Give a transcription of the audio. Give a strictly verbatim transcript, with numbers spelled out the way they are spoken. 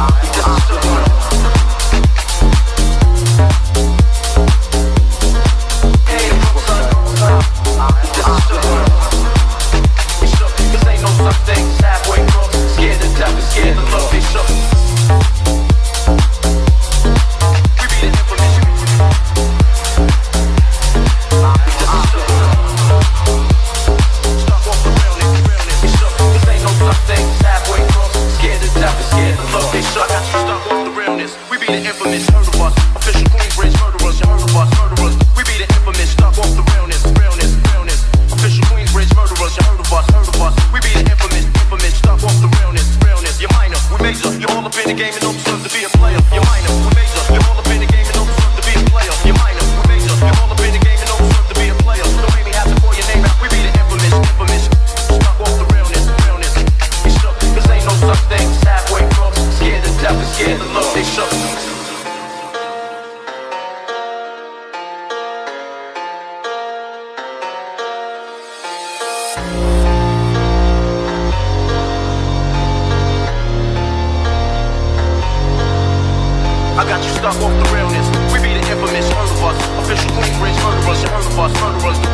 I got you stuck off the realness. We be the infamous, heard of us. Official Queensbridge murderers, you heard of us, murderers.